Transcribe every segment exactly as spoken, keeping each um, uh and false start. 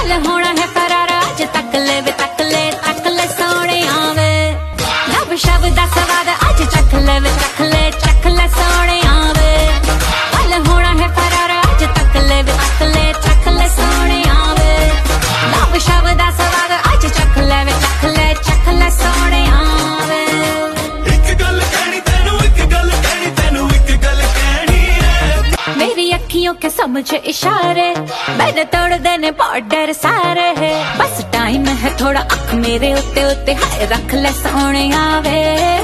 कल होना है फरारा अज तक ले वे तक ले तक ले सोने आवे लब शब दा स्वाद अज चख ले वे चख ले चख ले सोने आवे कल होना है फरारा अज तक ले वे तक ले चख ले सोने आवे लब शब दा स्वाद अज चख ले वे चख ले चख ले सोने आवे। एक गल कहनी तेनू एक गल कहनी तेनू एक गल कहनी है मेरी अखियों के समझ इशारे मैंने तोड़ देने बॉर्डर सारे है बस टाइम है थोड़ा अख मेरे उत्ते उत्ते हाय रख ले सोने आवे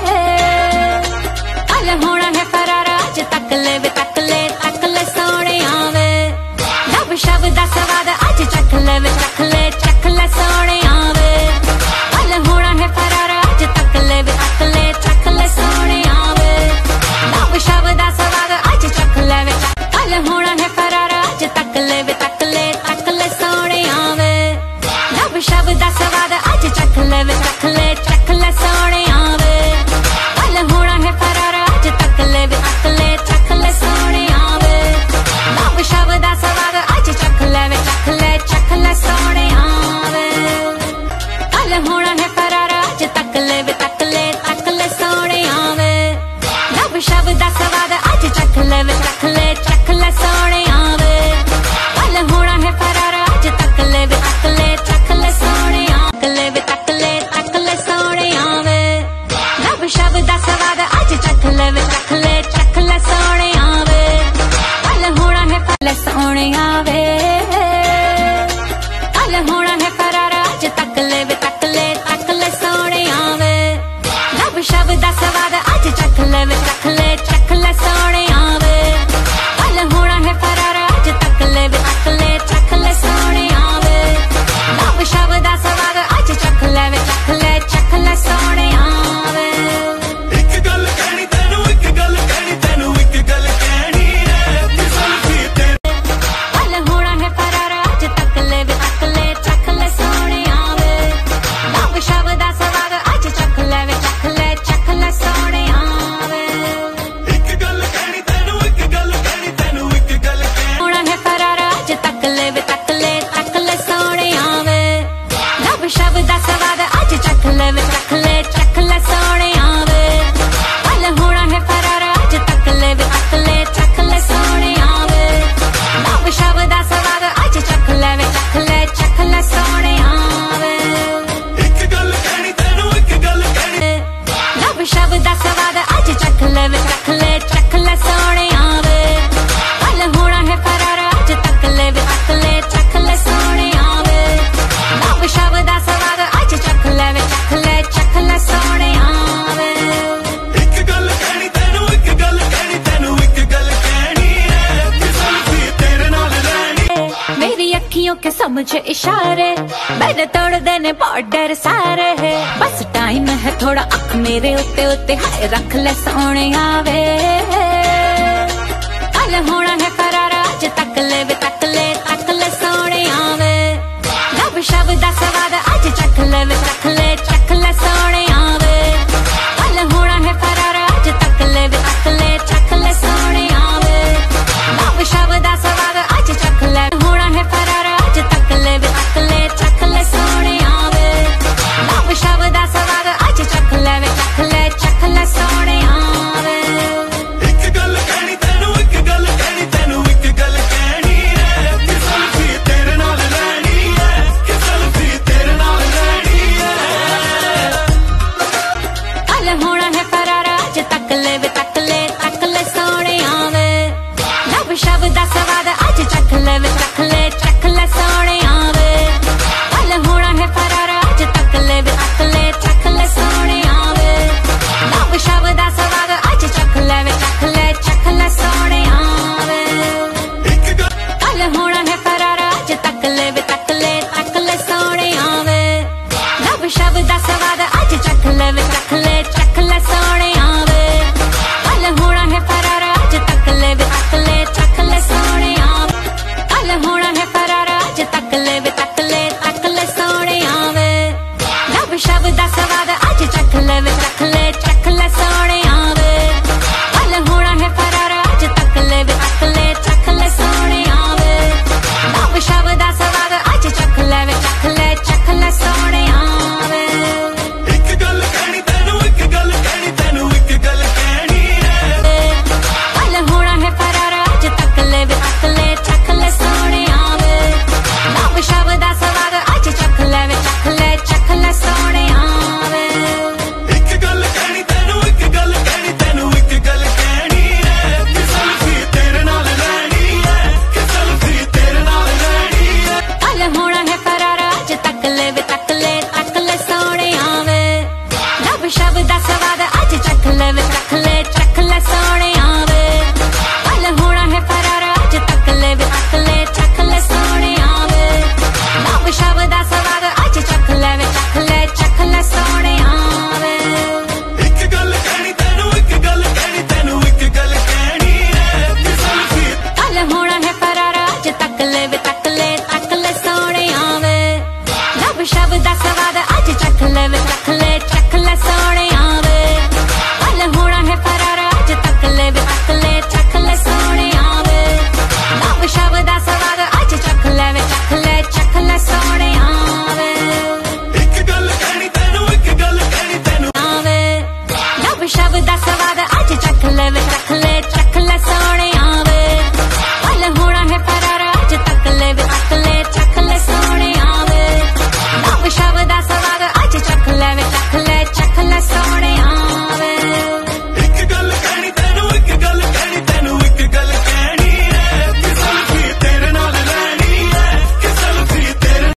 कल होना है फरारा अज तक ले वे तक ले तक ले सोने आवे लब शब दा स्वाद अज चख ले वे चख ले चख ले सोने आवे कल होना है फरारा अज तक ले वे तक ले चख ले सोने आवे लब शब दा स्वाद अज चख ले वे कल होना है फरारा अज तक ले वे तक ले तक ले सोने आवे लब शब दा स्वाद अज चख ले वे चख ले चख ले सोने आवे कल होना है फरारा अज तक ले वे तक ले चख ले सोने आवे लब शब दा स्वाद अज चख ले वे चख ले चख ले सोने आवे कल होना है फरारा अज तक ले वे तक ले तक ले सोने आवे लब शब दा स्वाद अज चख ले वे चख ले चख ले सोने आवे कल होना है फरारा अज तक ले वे तक ले चख ले सोने आवे ले वे तक ले तक ले सोने आवे लब शब दा स्वाद अज चख ले वे चख ले चख ले सोने आवे कल होना है फल सोने आवे कल होना है फरारा अज तक ले वे तक ले तक ले सोने आवे लब शब दा स्वाद अज चख ले वे चख ले चख ले सोने आवे कल होना है फरारा अज तक ले वे तक ले चख ले सोने आवे लब शब दा स्वाद अज चख ले वे चख ले चख ले सोने आवे। एक गल कहनी तेनू एक गल कहनी तेनू एक गल कहनी है फिसल थी तेरे कल होना है फरारा अज तक ले वे तक ले चख ले सोने आवे लब शब दा स्वाद अज चख ले वे चख ले चख ले सोने आवे। एक गल कहनी तेनू एक गल कहनी तेनू एक गल कहनी होना है फरारा अज तक ले वे तक ले तक ले सोने आवे लब शब दा स्वाद अज चख ले वे चख ले चख ले सोने आवे कल होना है फरारा अज तक ले वे तक ले चख ले सोने आवे लब शब दा स्वाद अज चख ले वे चख ले चख ले सोने आवे। एक गल कहनी तेनू एक गल कहनी लब शब दा स्वाद अज चख ले वे चख ले चख ले सोने आवे कल होना है फरारा अज तक ले वे तक ले चख ले सोने आवे लब शब दा स्वाद अज चख ले वे चख ले चख ले सोने आवे। एक गल कहनी तेनू एक गल कहनी तेनू एक गल कहनी है फिसल थी तेरे नाल रहनी मेरी अखियों के समझ इशारे मैंने तोड़ देने बॉर्डर सारे है बस टाइम है थोड़ा अख मेरे उत्ते उत्ते हाय रख ले सोने आवे कल होना है फरारा अज तक ले वे तक ले तक ले सोने आवे लब शब दा स्वाद